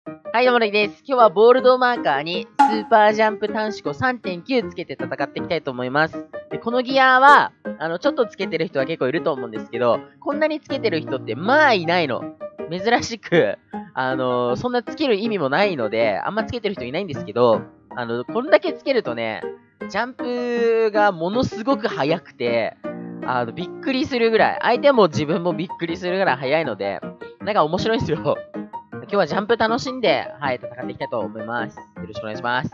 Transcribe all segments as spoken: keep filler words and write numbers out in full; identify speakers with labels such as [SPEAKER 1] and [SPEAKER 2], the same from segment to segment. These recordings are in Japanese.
[SPEAKER 1] はい、どうもです。今日はボールドマーカーにスーパージャンプ短縮を さんてんきゅう つけて戦っていきたいと思います。で、このギアは、あの、ちょっとつけてる人は結構いると思うんですけど、こんなにつけてる人ってまあいないの。珍しく、あの、そんなつける意味もないので、あんまつけてる人いないんですけど、あの、こんだけつけるとね、ジャンプがものすごく速くて、あの、びっくりするぐらい、相手も自分もびっくりするぐらい速いので、なんか面白いんですよ。今日はジャンプ楽しんで、はい、戦っていきたいと思います。よろしくお願いします。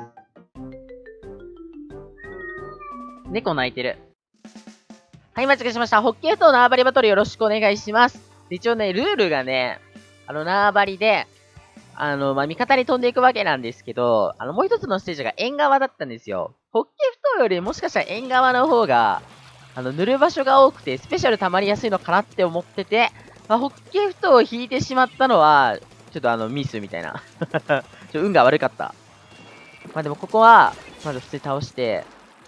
[SPEAKER 1] 猫鳴いてる。はい、間違えしました。ホッケーと縄張りバトルよろしくお願いします。一応ね、ルールがね、あの、縄張りで、あの、まあ、味方に飛んでいくわけなんですけど、あの、もう一つのステージが縁側だったんですよ。ホッケー不当よりもしかしたら縁側の方が、あの、塗る場所が多くて、スペシャル溜まりやすいのかなって思ってて、まあ、ホッケー不当を引いてしまったのは、ちょっとあの、ミスみたいな。ちょ運が悪かった。まあでもここは、まず普通に倒して、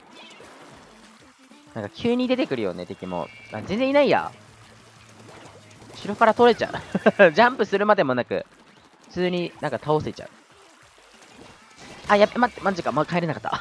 [SPEAKER 1] なんか急に出てくるよね、敵も。あ、全然いないや。後ろから取れちゃう。ジャンプするまでもなく、普通になんか倒せちゃう。あ、やっべ、待って、マジか、まあ、帰れなかった。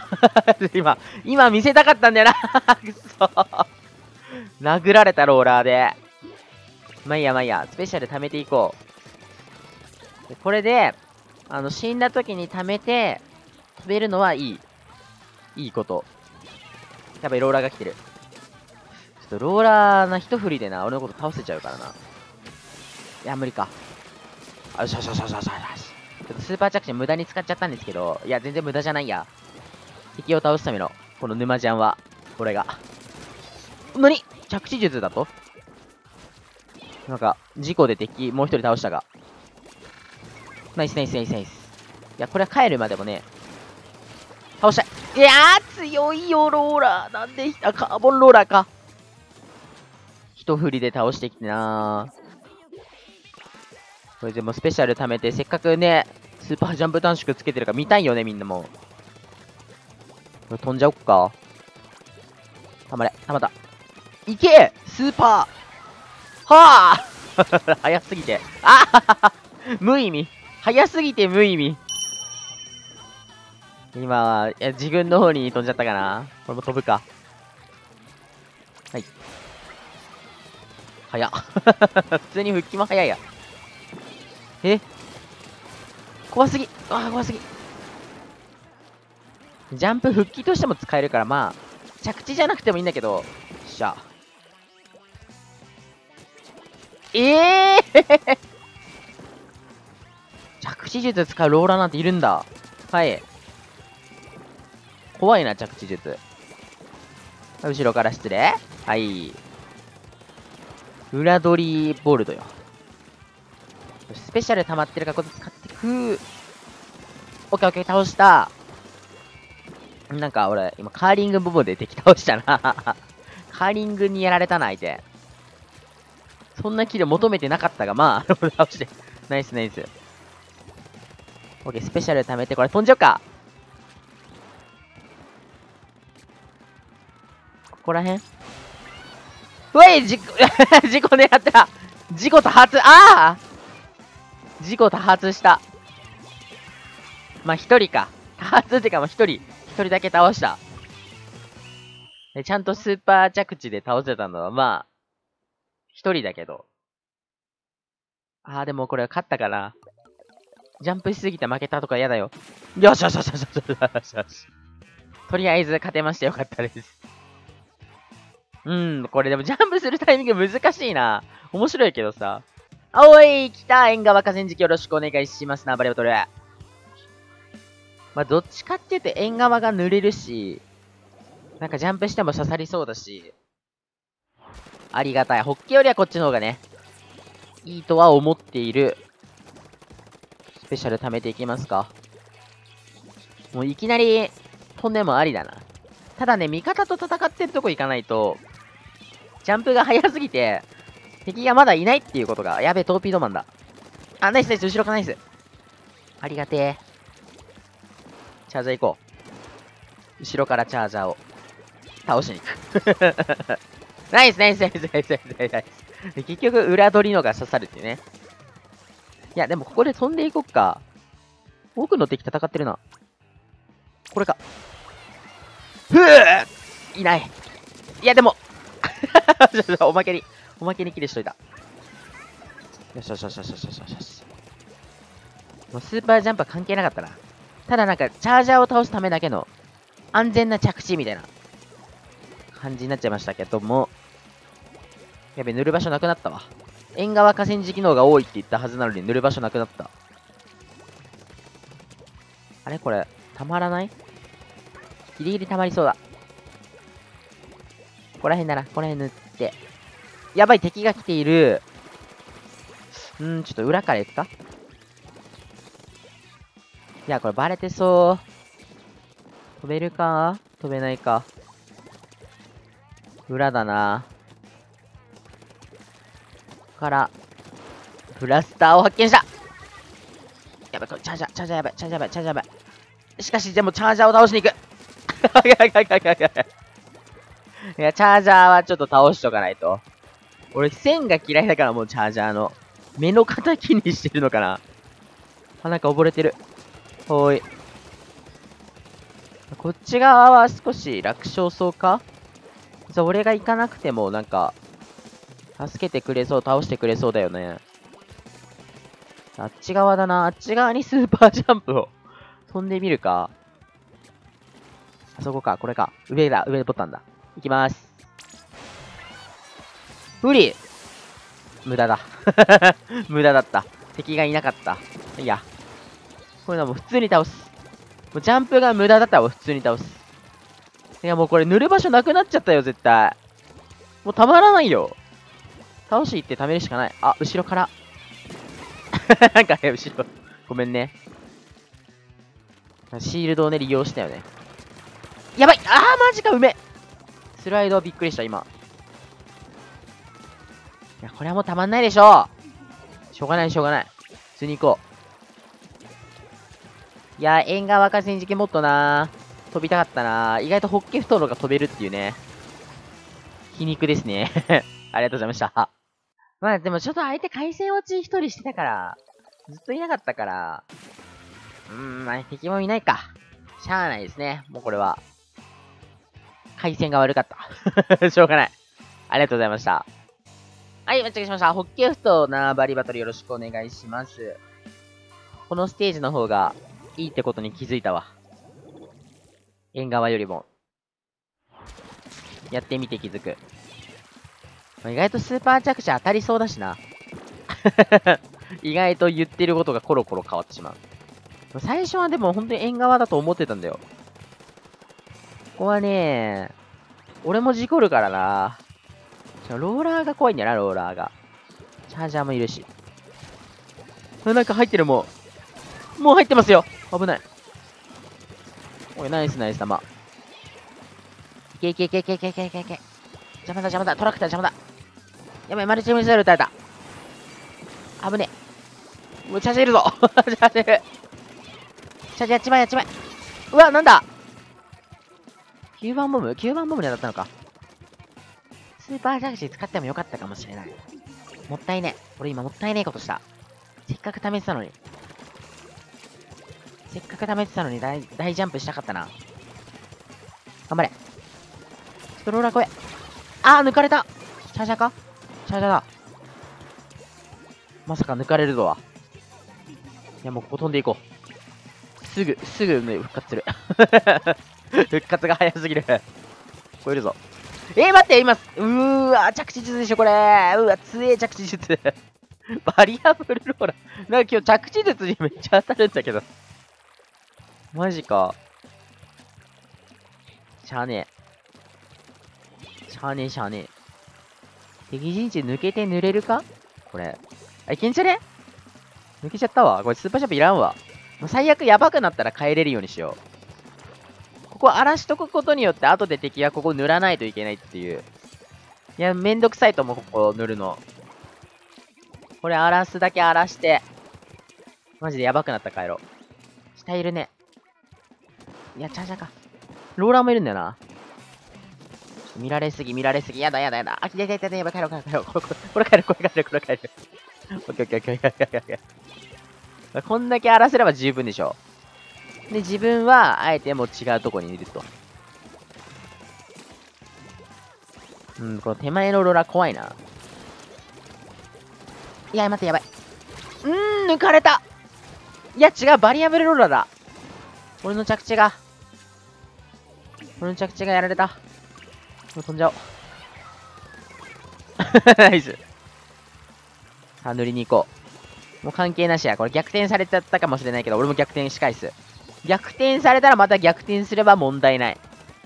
[SPEAKER 1] 今、今見せたかったんだよな。くそ。殴られたローラーで。まあいいや、まあいいや。スペシャル貯めていこう。でこれで、あの、死んだ時に貯めて、飛べるのはいい。いいこと。やばい、ローラーが来てる。ちょっとローラーな一振りでな、俺のこと倒せちゃうからな。いや、無理か。あ、よしよしよしよしよしよし。ちょっとスーパー着地無駄に使っちゃったんですけど、いや、全然無駄じゃないや。敵を倒すための、この沼ジャンは、これが。なに着地術だとなんか、事故で敵、もう一人倒したが。ナイスナイスナイスナイス。いや、これは帰るまでもね、倒したい。いやー、強いよ、ローラー。なんで、あ、カーボンローラーか。一振りで倒してきてなー。これでもスペシャル貯めて、せっかくね、スーパージャンプ短縮つけてるから見たいよね、みんなも。これ飛んじゃおっか。たまれ、たまった。いけスーパーはあ早すぎて。あは無意味。早すぎて無意味。今は、いや、自分の方に飛んじゃったかな。これも飛ぶか。はい。早っ。普通に復帰も早いや。え怖すぎ。ああ、怖すぎ。ジャンプ復帰としても使えるから、まあ、着地じゃなくてもいいんだけど、よっしゃ。ええー、着地術使うローラーなんているんだ。はい。怖いな、着地術。後ろから失礼。はい。裏取りボルトよ。スペシャル溜まってるからこそ使ってく。オッケーオッケー、倒した。なんか俺、今カーリングボブで敵倒したな。カーリングにやられたな、相手。そんなキル求めてなかったが、まあ、倒して。ナイスナイス。オッケー、スペシャル貯めて、これ飛んじゃうか。ここらへんうえい事故、事故狙ってた。事故多発、ああ事故多発した。まあ、一人か。多発ってか、まあ、一人。一人だけ倒した。でちゃんとスーパー着地で倒せたのは、まあ、一人だけど。ああ、でもこれ勝ったかな。ジャンプしすぎて負けたとか嫌だよ。よしよしよしよしよしよしよし。とりあえず勝てましてよかったです。うん、これでもジャンプするタイミング難しいな。面白いけどさ。あおい、来た縁側河川敷よろしくお願いしますな、バレバトル。まあ、どっちかって言うと縁側が濡れるし、なんかジャンプしても刺さりそうだし、ありがたい。ホッケよりはこっちの方がね、いいとは思っている。スペシャル貯めていきますか。もういきなり飛んでもありだな。ただね、味方と戦ってるとこ行かないと、ジャンプが速すぎて、敵がまだいないっていうことが、やべえ、トーピードマンだ。あ、ナイスナイス、後ろかナイス。ありがてえ。チャージャー行こう。後ろからチャージャーを倒しに行く。ナイスナイスナイスナイスナイスナイスナイス。結局、裏取りのが刺さるっていうね。いや、でもここで飛んでいこっか。 奥の敵戦ってるな。これか。ふぅいない。いや、でもおまけに、おまけにキレしといた。よしよしよしよしよしよしよし。もうスーパージャンプは関係なかったな。ただなんか、チャージャーを倒すためだけの安全な着地みたいな感じになっちゃいましたけども。やべ、塗る場所なくなったわ。縁側河川敷機能が多いって言ったはずなのに塗る場所なくなった。あれこれ、たまらない？ギリギリたまりそうだ。ここら辺だな。ここら辺塗って。やばい、敵が来ている。うーん、ちょっと裏から行くか？いや、これバレてそう。飛べるか？飛べないか。裏だな。から、ブラスターを発見した。やばい、これチャージャー、チャージャーやばい、チャージャーやばい、チャージャーやばい。しかし、でもチャージャーを倒しに行く。いやいやいやいやいや。いや、チャージャーはちょっと倒しとかないと。俺、線が嫌いだからもうチャージャーの。目の敵にしてるのかな。あ、なんか溺れてる。ほーい。こっち側は少し楽勝そうか？じゃあ俺が行かなくてもなんか、助けてくれそう、倒してくれそうだよね。あっち側だな。あっち側にスーパージャンプを飛んでみるか。あそこか、これか。上だ、上ボタンだ。いきます。無理！無駄だ。無駄だった。敵がいなかった。いや。こういうのはもう普通に倒す。もうジャンプが無駄だったらもう普通に倒す。いやもうこれ塗る場所なくなっちゃったよ、絶対。もうたまらないよ。倒し行って貯めるしかない。あ、後ろから。なんかね、後ろ。ごめんね。シールドをね、利用したよね。やばい！あー、マジか、うめ！スライドびっくりした、今。いや、これはもうたまんないでしょう。しょうがない、しょうがない。普通に行こう。いや、縁側河川敷もっとなー。飛びたかったなー。意外とホッケ太郎が飛べるっていうね。皮肉ですね。ありがとうございました。まあでもちょっと相手回線落ち一人してたから、ずっといなかったから、うーん、まあ敵もいないか。しゃあないですね。もうこれは。回線が悪かった。しょうがない。ありがとうございました。はい、間違えしました。ホッケーフと縄張りバトルよろしくお願いします。このステージの方がいいってことに気づいたわ。縁側よりも。やってみて気づく。意外とスーパー着地当たりそうだしな。意外と言ってることがコロコロ変わってしまう。最初はでも本当に縁側だと思ってたんだよ。ここはね、俺も事故るからな。ローラーが怖いんだよな、ローラーが。チャージャーもいるし。なんか入ってる、もう。もう入ってますよ。危ない。おい、ナイスナイス玉。いけいけいけいけいけいけいけいけ。邪魔だ邪魔だ。トラクター邪魔だ。やばい、マルチミサイル撃たれた。危ねえ。もうチャージいるぞ。チャージいる。チャージやっちまえやっちまえ。うわ、なんだ ?きゅう 番ボム ?きゅう 番ボムに当たったのか。スーパージャグジー使ってもよかったかもしれない。もったいねえ。俺今もったいねえことした。せっかく貯めてたのに。せっかく貯めてたのに大大ジャンプしたかったな。頑張れ。ストローラー来い。あー、抜かれた。チャージャーかチャージャーだ。まさか抜かれるとは。いや、もうここ飛んでいこう。すぐ、すぐ、ね、復活する。復活が早すぎる。超えるぞ。えー、待って、今、うーわ、着地術でしょ、これ。うーわ、強え着地術。バリアブルローラー。なんか今日着地術にめっちゃ当たるんだけど。マジか。しゃあねえ。しゃあねえ、しゃあねえ。敵陣地抜けて濡れるかこれ。あ、いけんじゃね抜けちゃったわ。これスーパーシャープいらんわ。もう最悪やばくなったら帰れるようにしよう。ここ荒らしとくことによって後で敵がここ塗らないといけないっていう。いや、めんどくさいと思う、ここ塗るの。これ荒らすだけ荒らして。マジでやばくなったら帰ろう。下いるね。いや、チャージャーか。ローラーもいるんだよな。見られすぎ、見られすぎ。やだやだやだ。あ、やだやだやばい、帰ろう帰ろう帰ろう。これ、これ帰る、これ帰る、これ帰る。オッケーオッケーオッケーオッケーオッケー。こんだけ荒らせれば十分でしょ。 で、自分は、あえてもう違うとこにいると。うん、この手前のローラー怖いな。いや、待って、やばい。うーん、抜かれた。いや、違う、バリアブルローラーだ。俺の着地が。俺の着地がやられた。もう飛んじゃおう。ナイス。さあ、塗りに行こう。もう関係なしや。これ逆転されちゃったかもしれないけど、俺も逆転し返す。逆転されたらまた逆転すれば問題ない。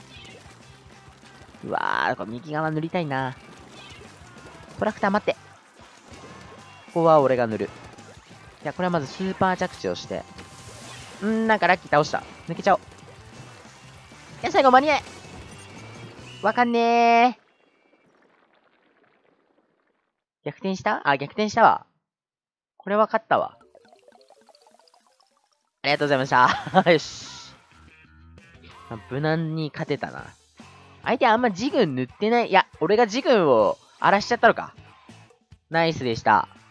[SPEAKER 1] うわー、これ右側塗りたいな。トラクター待って。ここは俺が塗る。いや、これはまずスーパー着地をして。んー、なんかラッキー倒した。抜けちゃおう。いや、最後間に合い。わかんねー。逆転したあ、逆転したわ。これは勝ったわ。ありがとうございました。よし。無難に勝てたな。相手あんま自軍塗ってない。いや、俺が自軍を荒らしちゃったのか。ナイスでした。